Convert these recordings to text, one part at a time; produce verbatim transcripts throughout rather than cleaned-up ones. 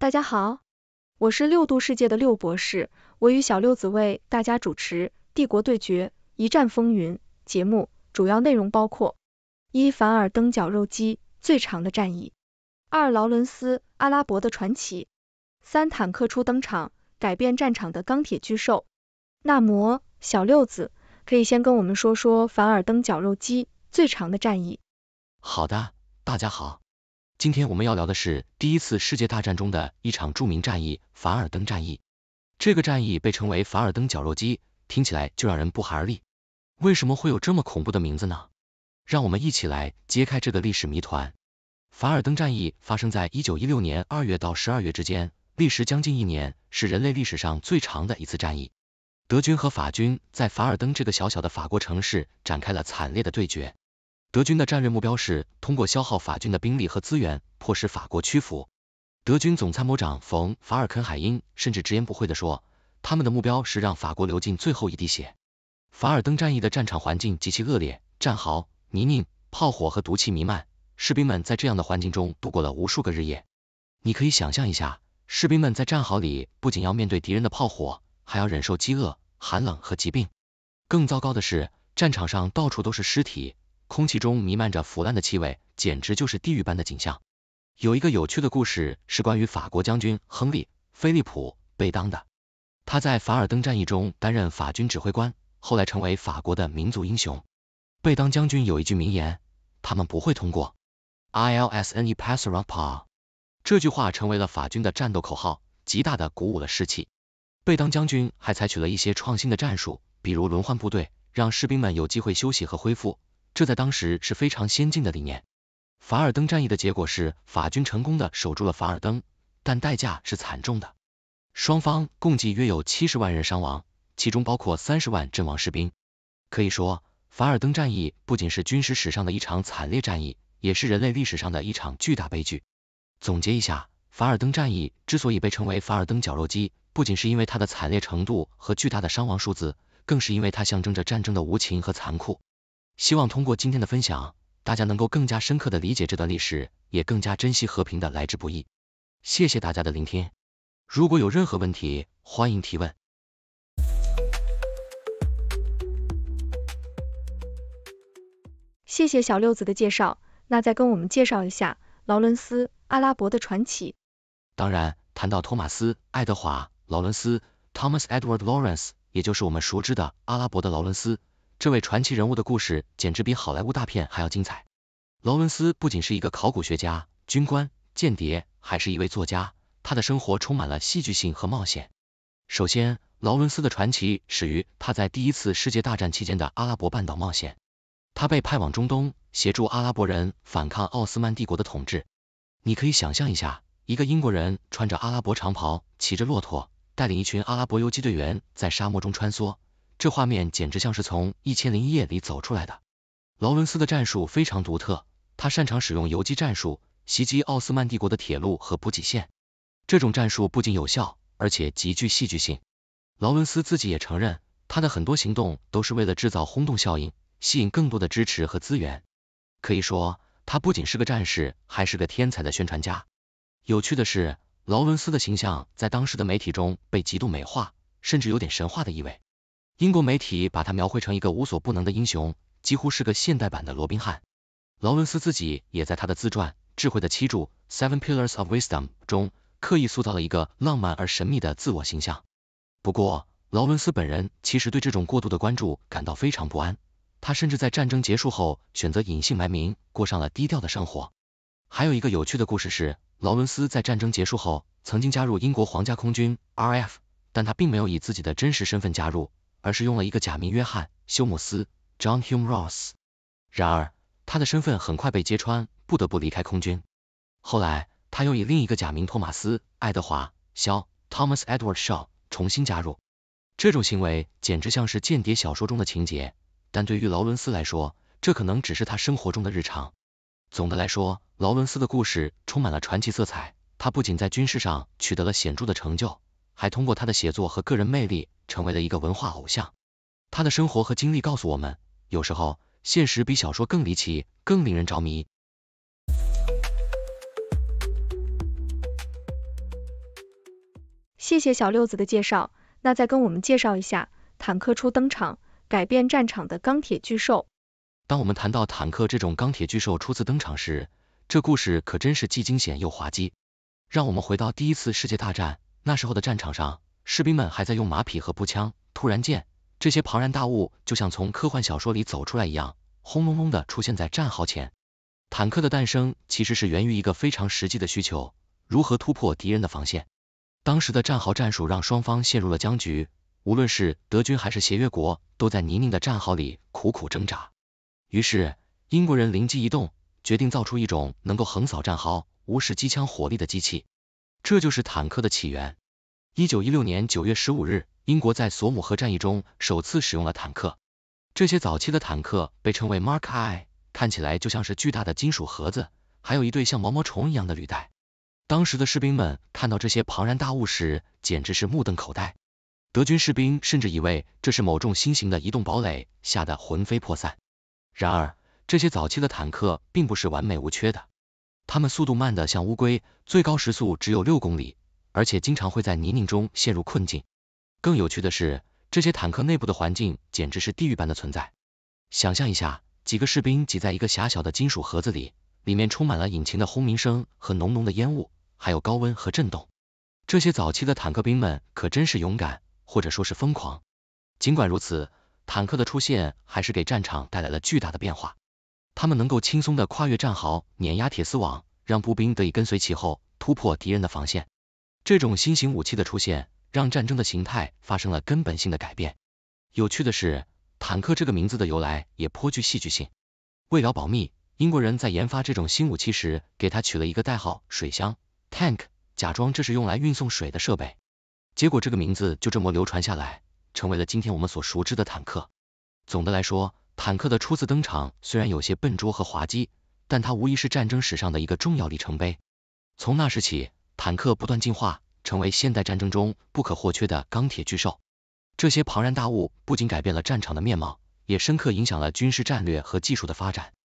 大家好，我是六度世界的六博士，我与小六子为大家主持《帝国对决：一战风云》节目，主要内容包括：一、凡尔登绞肉机最长的战役；二、劳伦斯阿拉伯的传奇；三、坦克初登场，改变战场的钢铁巨兽。那么，小六子可以先跟我们说说凡尔登绞肉机最长的战役。 好的，大家好。今天我们要聊的是第一次世界大战中的一场著名战役——凡尔登战役。这个战役被称为凡尔登绞肉机，听起来就让人不寒而栗。为什么会有这么恐怖的名字呢？让我们一起来揭开这个历史谜团。凡尔登战役发生在一九一六年二月到十二月之间，历时将近一年，是人类历史上最长的一次战役。德军和法军在凡尔登这个小小的法国城市展开了惨烈的对决。德军的战略目标是通过消耗法军的兵力和资源，迫使法国屈服。德军总参谋长冯·法尔肯海因甚至直言不讳地说，他们的目标是让法国流尽最后一滴血。凡尔登战役的战场环境极其恶劣，战壕、泥泞、炮火和毒气弥漫，士兵们在这样的环境中度过了无数个日夜。你可以想象一下，士兵们在战壕里不仅要面对敌人的炮火，还要忍受饥饿、寒冷和疾病。更糟糕的是，战场上到处都是尸体，空气中弥漫着腐烂的气味，简直就是地狱般的景象。有一个有趣的故事是关于法国将军亨利·菲利普·贝当的。他在凡尔登战役中担任法军指挥官，后来成为法国的民族英雄。贝当将军有一句名言：他们不会通过 I L S N E passeront pas。 这句话成为了法军的战斗口号，极大的鼓舞了士气。贝当将军还采取了一些创新的战术，比如轮换部队，让士兵们有机会休息和恢复，这在当时是非常先进的理念。凡尔登战役的结果是法军成功的守住了凡尔登，但代价是惨重的。双方共计约有七十万人伤亡，其中包括三十万阵亡士兵。可以说，凡尔登战役不仅是军事史上的一场惨烈战役，也是人类历史上的一场巨大悲剧。总结一下，凡尔登战役之所以被称为凡尔登绞肉机，不仅是因为它的惨烈程度和巨大的伤亡数字，更是因为它象征着战争的无情和残酷。希望通过今天的分享，大家能够更加深刻的理解这段历史，也更加珍惜和平的来之不易。谢谢大家的聆听。如果有任何问题，欢迎提问。 谢谢小六子的介绍，那再跟我们介绍一下劳伦斯阿拉伯的传奇。 当然，谈到托马斯·爱德华·劳伦斯 Thomas Edward Lawrence， 也就是我们熟知的阿拉伯的劳伦斯，这位传奇人物的故事简直比好莱坞大片还要精彩。劳伦斯不仅是一个考古学家、军官、间谍，还是一位作家，他的生活充满了戏剧性和冒险。首先，劳伦斯的传奇始于他在第一次世界大战期间的阿拉伯半岛冒险。他被派往中东，协助阿拉伯人反抗奥斯曼帝国的统治。你可以想象一下，一个英国人穿着阿拉伯长袍，骑着骆驼，带领一群阿拉伯游击队员在沙漠中穿梭，这画面简直像是从《一千零一夜》里走出来的。劳伦斯的战术非常独特，他擅长使用游击战术，袭击奥斯曼帝国的铁路和补给线。这种战术不仅有效，而且极具戏剧性。劳伦斯自己也承认，他的很多行动都是为了制造轰动效应，吸引更多的支持和资源。可以说，他不仅是个战士，还是个天才的宣传家。有趣的是，劳伦斯的形象在当时的媒体中被极度美化，甚至有点神话的意味。英国媒体把他描绘成一个无所不能的英雄，几乎是个现代版的罗宾汉。劳伦斯自己也在他的自传《智慧的七柱》Seven Pillars of Wisdom 中刻意塑造了一个浪漫而神秘的自我形象。不过，劳伦斯本人其实对这种过度的关注感到非常不安，他甚至在战争结束后选择隐姓埋名，过上了低调的生活。还有一个有趣的故事是，劳伦斯在战争结束后曾经加入英国皇家空军 R A F， 但他并没有以自己的真实身份加入，而是用了一个假名约翰·休姆斯 John Hume Ross。 然而他的身份很快被揭穿，不得不离开空军。后来他又以另一个假名托马斯·爱德华·肖 Thomas Edward Shaw 重新加入。这种行为简直像是间谍小说中的情节，但对于劳伦斯来说，这可能只是他生活中的日常。总的来说，劳伦斯的故事充满了传奇色彩，他不仅在军事上取得了显著的成就，还通过他的写作和个人魅力成为了一个文化偶像。他的生活和经历告诉我们，有时候现实比小说更离奇，更令人着迷。 谢谢小六子的介绍，那再跟我们介绍一下坦克初登场，改变战场的钢铁巨兽。 当我们谈到坦克这种钢铁巨兽初次登场时，这故事可真是既惊险又滑稽。让我们回到第一次世界大战，那时候的战场上，士兵们还在用马匹和步枪，突然间，这些庞然大物就像从科幻小说里走出来一样，轰隆隆的出现在战壕前。坦克的诞生其实是源于一个非常实际的需求，如何突破敌人的防线。当时的战壕战术让双方陷入了僵局，无论是德军还是协约国，都在泥泞的战壕里苦苦挣扎。于是，英国人灵机一动，决定造出一种能够横扫战壕、无视机枪火力的机器，这就是坦克的起源。一九一六年九月十五日，英国在索姆河战役中首次使用了坦克。这些早期的坦克被称为 Mark I， 看起来就像是巨大的金属盒子，还有一对像毛毛虫一样的履带。当时的士兵们看到这些庞然大物时，简直是目瞪口呆。德军士兵甚至以为这是某种新型的移动堡垒，吓得魂飞魄散。然而，这些早期的坦克并不是完美无缺的，它们速度慢得像乌龟，最高时速只有六公里，而且经常会在泥泞中陷入困境。更有趣的是，这些坦克内部的环境简直是地狱般的存在。想象一下，几个士兵挤在一个狭小的金属盒子里，里面充满了引擎的轰鸣声和浓浓的烟雾，还有高温和震动。这些早期的坦克兵们可真是勇敢，或者说是疯狂。尽管如此，坦克的出现还是给战场带来了巨大的变化。他们能够轻松地跨越战壕，碾压铁丝网，让步兵得以跟随其后，突破敌人的防线。这种新型武器的出现，让战争的形态发生了根本性的改变。有趣的是，坦克这个名字的由来也颇具戏剧性。为了保密，英国人在研发这种新武器时，给它取了一个代号水箱 tank， 假装这是用来运送水的设备。结果这个名字就这么流传下来，成为了今天我们所熟知的坦克。总的来说，坦克的初次登场虽然有些笨拙和滑稽，但它无疑是战争史上的一个重要里程碑。从那时起，坦克不断进化，成为现代战争中不可或缺的钢铁巨兽。这些庞然大物不仅改变了战场的面貌，也深刻影响了军事战略和技术的发展。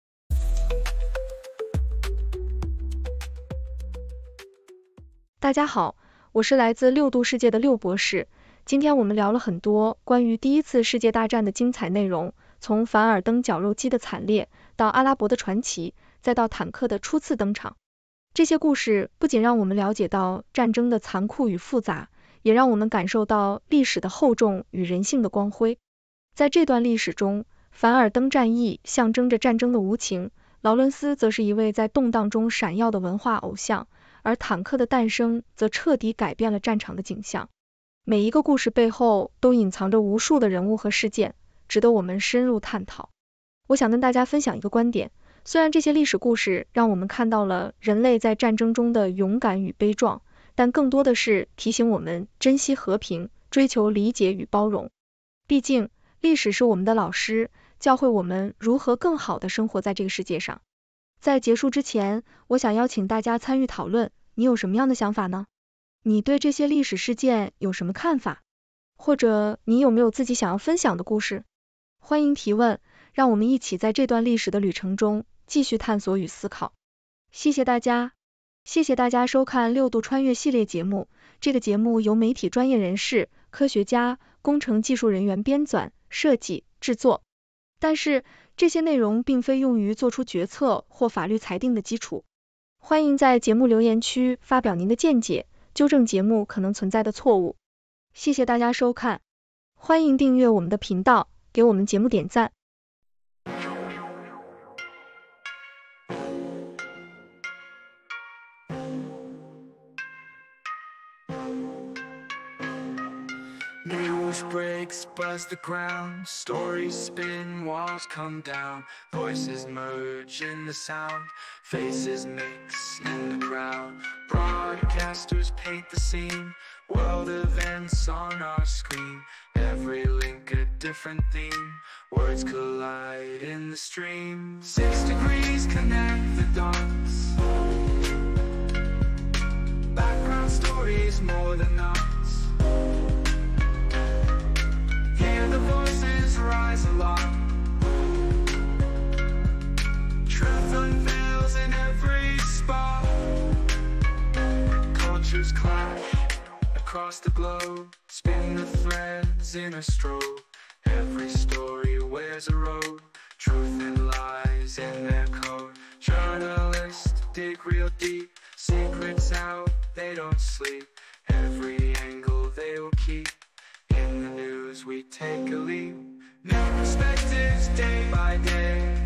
大家好，我是来自六度世界的六博士。今天我们聊了很多关于第一次世界大战的精彩内容，从凡尔登绞肉机的惨烈，到阿拉伯的传奇，再到坦克的初次登场。这些故事不仅让我们了解到战争的残酷与复杂，也让我们感受到历史的厚重与人性的光辉。在这段历史中，凡尔登战役象征着战争的无情，劳伦斯则是一位在动荡中闪耀的文化偶像，而坦克的诞生则彻底改变了战场的景象。每一个故事背后都隐藏着无数的人物和事件，值得我们深入探讨。我想跟大家分享一个观点，虽然这些历史故事让我们看到了人类在战争中的勇敢与悲壮，但更多的是提醒我们珍惜和平，追求理解与包容。毕竟，历史是我们的老师，教会我们如何更好地生活在这个世界上。在结束之前，我想邀请大家参与讨论，你有什么样的想法呢？你对这些历史事件有什么看法？或者你有没有自己想要分享的故事？欢迎提问，让我们一起在这段历史的旅程中继续探索与思考。谢谢大家，谢谢大家收看六度穿越系列节目。这个节目由媒体专业人士、科学家、工程技术人员编纂、设计、制作。但是，这些内容并非用于做出决策或法律裁定的基础。欢迎在节目留言区发表您的见解，纠正节目可能存在的错误。谢谢大家收看，欢迎订阅我们的频道，给我们节目点赞。 News breaks, buzz the ground, stories spin, walls come down, voices merge in the sound, faces mix in the crowd, broadcasters paint the scene, world events on our screen, every link a different theme, words collide in the stream, six degrees connect the dots, background stories more than us. Hear the voices rise aloft. Truth unveils in every spot. Cultures clash across the globe, spin the threads in a strobe. Every story wears a robe, truth and lies in their code. Journalists dig real deep, secrets out, they don't sleep. Every angle they will keep, in the news we take a leap. New perspectives day by day.